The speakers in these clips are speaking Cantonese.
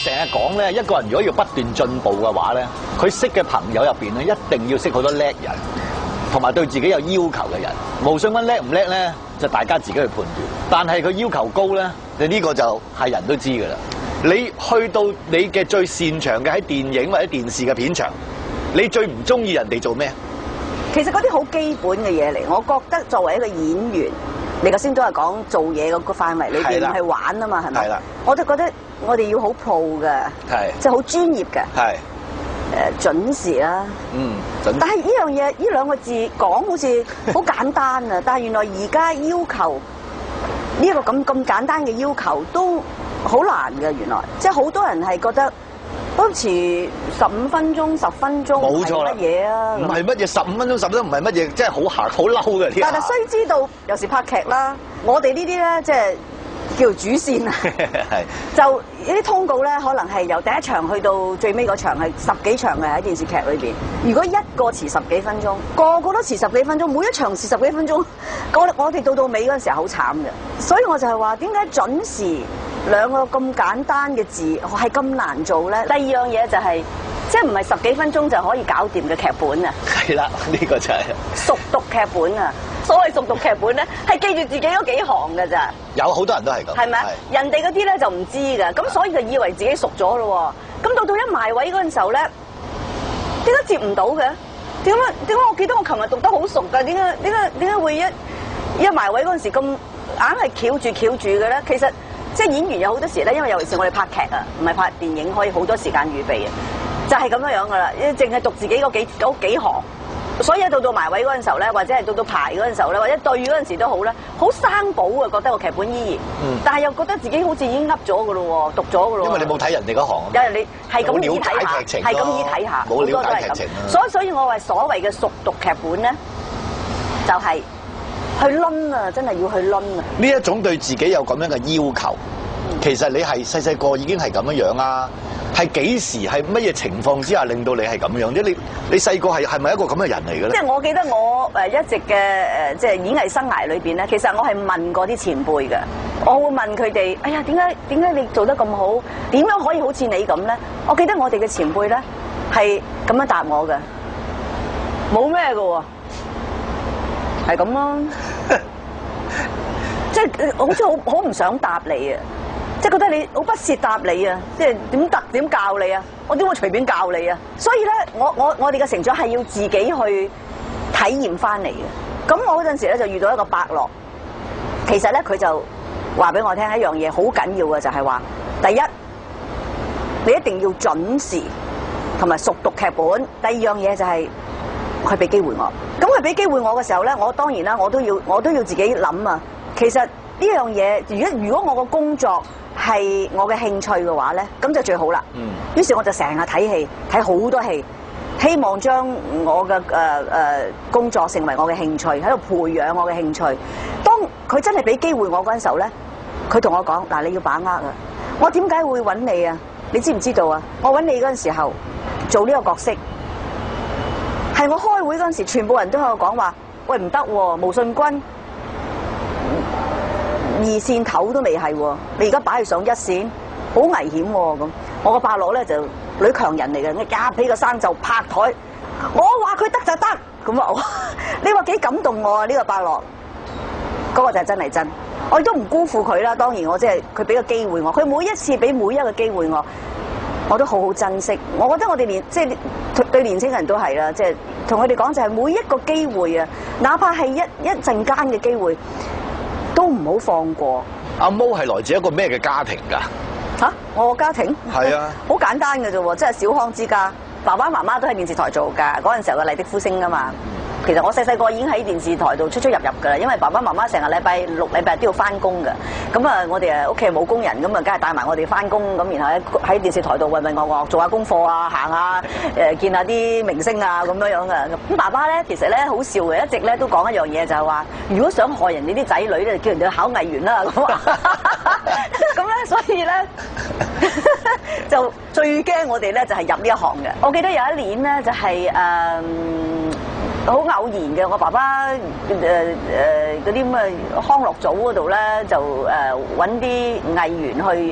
成日講咧，一個人如果要不斷進步嘅話咧，佢識嘅朋友入邊咧，一定要識好多叻人，同埋對自己有要求嘅人。無信君叻唔叻咧，就大家自己去判斷。但係佢要求高咧，你呢個就係人都知㗎啦。你去到你嘅最擅長嘅喺電影或者電視嘅片場，你最唔中意人哋做咩？ 其實嗰啲好基本嘅嘢嚟，我覺得作為一個演員，你頭先都係講做嘢嗰個範圍裏邊係玩啊嘛，係咪？係啦。我就覺得我哋要好 pro 嘅，係即係好專業嘅，係準時啦。準時。但係呢樣嘢，呢兩個字講好似好簡單啊，但係原來而家要求呢一個咁簡單嘅要求都好難嘅。原來即係好多人係覺得。都遲15分鐘、10分鐘，冇錯啦。乜嘢啊？唔係乜嘢15分鐘、10分鐘唔係乜嘢，即係好行、好嬲嘅呢。但係須知道，有時拍劇啦，我哋呢啲咧即係叫做主線啊。係。就呢啲通告咧，可能係由第一場去到最尾嗰場係10幾場嘅喺電視劇裏邊。如果一個遲10幾分鐘，個個都遲10幾分鐘，每一場遲10幾分鐘，我哋到尾嗰陣時候好慘嘅。所以我就係話，點解準時？兩個咁簡單嘅字係咁難做咧。第二樣嘢就係，即係唔係10幾分鐘就可以搞掂嘅劇本啊？係啦，呢個就係熟讀劇本啊！所謂熟讀劇本咧，係記住自己嗰幾行㗎咋。有好多人都係咁。係咪？人哋嗰啲咧就唔知㗎，咁所以就以為自己熟咗咯喎。咁到一埋位嗰陣時候咧，點解接唔到嘅？點解我記得我琴日讀得好熟㗎？點解會一埋位嗰陣時咁硬係翹住嘅咧？其實。即係演員有好多時咧，因為尤其是我哋拍劇啊，唔係拍電影，可以好多時間預備啊，就係咁樣噶啦，淨係讀自己嗰幾行，所以到埋位嗰陣時候咧，或者係到排嗰陣時候咧，或者對嗰陣時都好咧，好生保啊，覺得個劇本依然，但係又覺得自己好似已經噏咗噶咯喎，讀咗噶咯喎。因為你冇睇人哋嗰行，有人你係咁意睇下，係咁意睇下，冇了解劇情啊。所以我話所謂嘅熟讀劇本咧，就係。去攆啊！真係要去攆啊！呢一種對自己有咁樣嘅要求，其實你係細個已經係咁樣啊？係幾時係乜嘢情況之下令到你係咁樣？即係你細個係咪一個咁嘅人嚟嘅咧？即係我記得我一直嘅即係演藝生涯裏邊咧，其實我係問過啲前輩嘅，我會問佢哋：哎呀，點解你做得咁好？點樣可以好似你咁咧？我記得我哋嘅前輩咧係咁樣答我嘅，冇咩嘅喎。係咁咯，即係好似好唔想答你啊！即係覺得你好不屑答你啊！即係點教你啊？我點會隨便教你啊？所以咧，我哋嘅成長係要自己去體驗翻嚟嘅。咁我嗰陣時咧就遇到一個伯樂，其實咧佢就話俾我聽一樣嘢好緊要嘅，就係話第一，你一定要準時同埋熟讀劇本。第二樣嘢就係佢俾機會我。咁佢俾機會我嘅時候咧，我當然啦，我都要自己諗啊。其實呢樣嘢，如果我個工作係我嘅興趣嘅話咧，咁就最好啦。於是我就成日睇戲，睇好多戲，希望將我嘅工作成為我嘅興趣，喺度培養我嘅興趣。當佢真係俾機會我嗰陣時候咧，佢同我講：嗱，你要把握啊！我點解會揾你啊？你知唔知道啊？我揾你嗰陣時候做呢個角色。係我開會嗰陣時，全部人都喺度講話：喂，唔得喎，毛舜筠二線頭都未係喎，你而家擺佢上一線，好危險喎咁。我個伯樂咧就女強人嚟嘅，一起個生就拍台，我話佢得就得咁啊！你話幾感動我啊？呢個伯樂，嗰個就係真係真，我亦都唔辜負佢啦。當然我即係佢俾個機會我，佢每一次俾每一個機會我都好好珍惜。我覺得我哋即係對年輕人都係啦，即係同佢哋講就係每一個機會啊，哪怕係一陣間嘅機會，都唔好放過。阿毛係來自一個咩嘅家庭㗎？嚇，我個家庭係啊，好簡單嘅啫喎，即係小康之家，爸爸媽媽都喺電視台做㗎。嗰陣時候嘅麗的呼聲㗎嘛。其實我細個已經喺電視台度出入㗎啦，因為爸爸媽媽成日禮拜六、禮拜日都要翻工㗎。咁啊，我哋屋企冇工人，咁啊，梗係帶埋我哋翻工，咁然後喺電視台度渾渾噩噩做下功課啊，行下見下啲明星啊咁樣樣嘅。咁爸爸咧其實咧好笑嘅，一直咧都講一樣嘢就係話，如果想害人哋啲仔女咧，叫人哋去考藝員啦咁。咁咧，所以咧就最驚我哋咧就係入呢一行嘅。我記得有一年咧就係好偶然嘅，我爸爸嗰啲咁嘅康樂組嗰度咧，就揾啲藝員去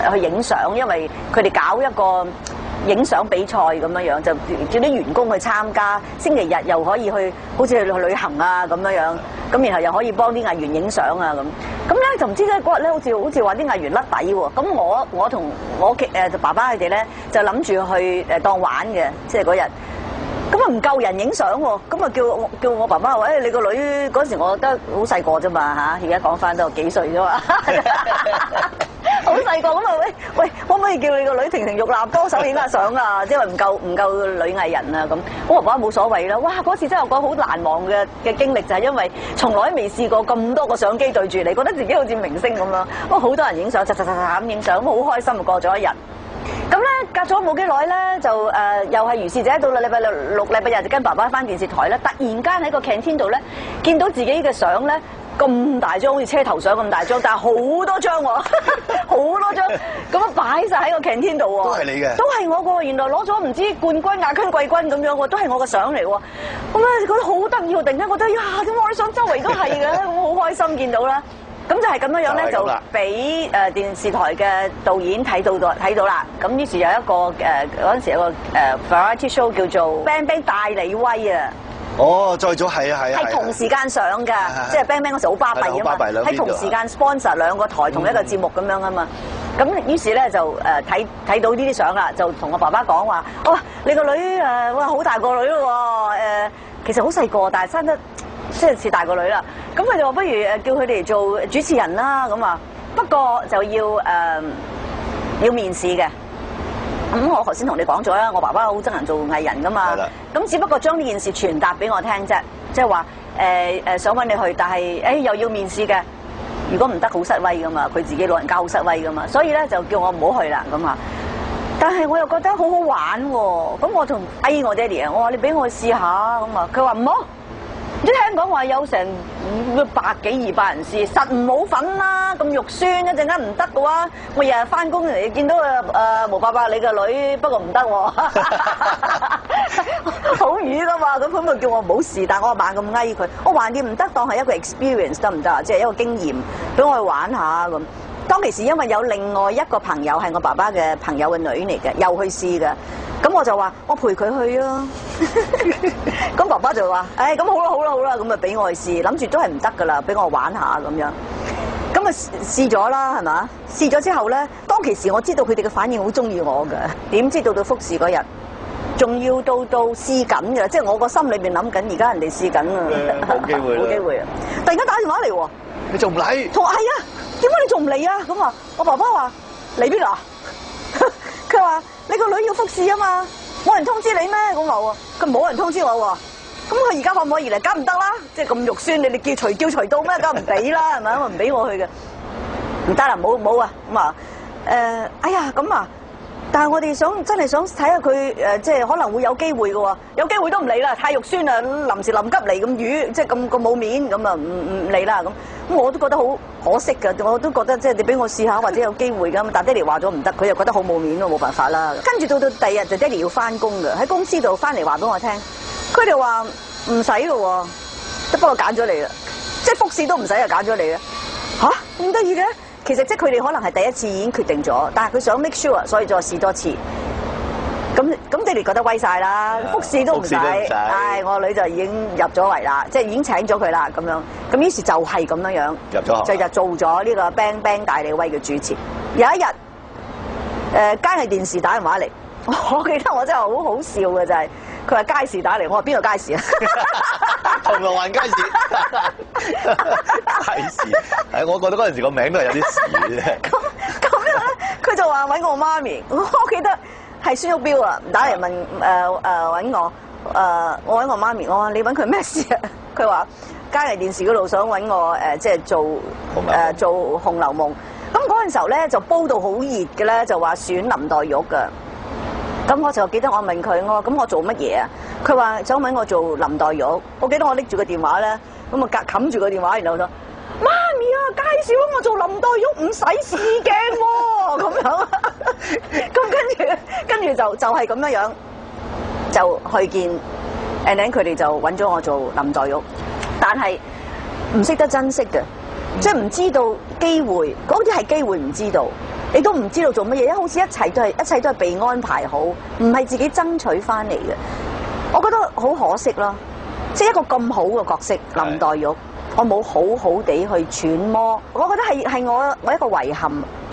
去影相，因為佢哋搞一個影相比賽咁樣，就叫啲員工去參加，星期日又可以去，好似去旅行啊咁樣，咁然後又可以幫啲藝員影相啊咁咧就唔知咧嗰日咧好似話啲藝員甩底喎，咁我同我爸爸佢哋咧就諗住去當玩嘅，即係嗰日。咁啊唔夠人影相喎，咁啊叫我爸爸話：你個女嗰時我覺得好細個啫嘛嚇，而家講翻都幾歲啫嘛，好細個咁啊喂，可唔可以叫你個女亭亭玉立多手影下相啊？因為唔夠女藝人啊咁。我爸爸冇所謂啦，哇！嗰次真係我講好難忘嘅經歷，就係因為從來都未試過咁多個相機對住你，覺得自己好似明星咁樣。哇！好多人影相，咁影相，咁好開心啊！過咗一日。咁咧隔咗冇幾耐咧，就又係如是者，到禮拜六、禮拜日就跟爸爸翻電視台咧，突然間喺個 canteen 度咧，見到自己嘅相咧咁大張，好似車頭相咁大張，但係好多張喎，好多張咁樣擺晒喺個 canteen 度喎，都係你嘅，都係我個，原來攞咗唔知冠軍、亞軍、季軍咁樣喎，都係我嘅相嚟喎，咁咧覺得好得意喎，突然間覺得呀，點解我啲相周圍都係嘅，我好開心見到啦。咁就係咁樣樣咧，就俾電視台嘅導演睇到啦。咁於是有一個嗰陣時有個variety show 叫做 Bang Bang 大李威啊。 哦，再早係啊， 係同時間上㗎，即係 Bang Bang 嗰時好巴閉啊嘛，喺同時間 sponsor 兩個台同一個節目咁樣啊嘛。咁於是咧就睇到呢啲相啦，就同我爸爸講話：哇，你個女哇好大個女咯喎，其實好細個，但係生得即係似大個女啦。咁佢就話不如叫佢哋做主持人啦，咁啊，不過就要面試嘅。咁我頭先同你講咗啦，我爸爸好憎人做藝人噶嘛，咁只不過將呢件事傳達俾我聽啫，即係話想揾你去，但係又要面試嘅，如果唔得好失威噶嘛，佢自己老人家好失威噶嘛，所以咧就叫我唔好去啦咁啊。但係我又覺得好好玩喎，咁我同我爹哋啊，我話你俾我試下咁啊，佢話唔好。唔知聽講話有成100幾200人試，實唔好份啦，咁肉酸一陣間唔得嘅話，我日日翻工嚟見到毛伯伯你個女，不過唔得喎，好瘀噶嘛，咁佢叫我唔好試，但係我猛咁翳佢，我橫掂唔得，當係一個 experience 得唔得啊？即係一個經驗，俾我去玩下咁。當其時因為有另外一個朋友係我爸爸嘅朋友嘅女嚟嘅，又去試嘅。咁我就話我陪佢去啊，咁爸爸就話：咁好啦，咁啊俾我去試，諗住都係唔得噶啦，俾我玩下咁樣。咁啊試咗啦，係嘛？試咗之後咧，當其時我知道佢哋嘅反應好中意我嘅，點知到福士嗰日，仲要到試緊嘅，即係我個心裏邊諗緊，而家人哋試緊啊， 冇機會啦， 冇機會啊！突然間打電話嚟喎， 你仲唔嚟？ 係啊，點解你仲唔嚟啊？咁啊，我爸爸話嚟邊度啊？佢話。你個女要複試啊嘛，冇人通知你咩？咁話喎，佢冇人通知我喎，咁佢而家可唔可以嚟？梗唔得啦，即係咁肉酸，你叫隨到咩？梗唔俾啦，係咪？因為唔俾我去嘅，唔得啦，冇啊，咁啊，哎呀，咁啊，但係我哋真係想睇下佢即係可能會有機會嘅喎，有機會都唔嚟啦，太肉酸啦，臨時臨急嚟咁瘀，即係咁冇面，咁啊唔嚟啦咁。咁我都覺得好可惜㗎，我都覺得即係你俾我試下或者有機會㗎，但爹哋話咗唔得，佢又覺得好冇面咯，冇辦法啦。跟住到第二日就爹哋要翻工㗎，喺公司度翻嚟話俾我聽，佢哋話唔使咯，都幫我揀咗你啦，即係複試都唔使就揀咗你啦。吓？咁得意嘅？其實即係佢哋可能係第一次已經決定咗，但係佢想 make sure，所以再試多次。咁爹哋覺得威晒啦，複試都唔使，我女就已經入咗圍啦，即係已經請咗佢啦咁樣。咁於是就係咁樣入咗學， 就做咗呢個 Bang Bang 大李威嘅主持。有一日，佳藝電視打電話嚟，我記得我真係好好笑嘅就係，佢話街市打嚟，我話邊個街市啊？ 銅鑼灣街市，街市，我覺得嗰陣時個名都係有啲屎嘅。 咁樣咧，佢就話揾我媽咪，我記得。係孫玉標啊，打嚟問揾我，我揾我媽咪，我話你揾佢咩事啊？佢話佳藝電視嗰度想揾我即係做做《紅樓夢》。咁嗰陣時候咧就煲到好熱嘅咧，就話選林黛玉㗎。咁我就記得我問佢，我話咁我做乜嘢啊？佢話想揾我做林黛玉。我記得我拎住個電話咧，咁啊冚住個電話，然後就媽咪啊，介紹我做林黛玉唔使試鏡喎，咁樣。咁跟住就係咁樣，就去見 and then 佢哋就揾咗我做林黛玉，但係唔識得珍惜嘅，即係唔知道機會，嗰啲係機會唔知道， 你都唔知道做乜嘢，因為好似一切都係被安排好，唔係自己爭取翻嚟嘅。我覺得好可惜咯，即係一個咁好嘅角色林黛玉，我冇好好地去揣摩，我覺得係我一個遺憾。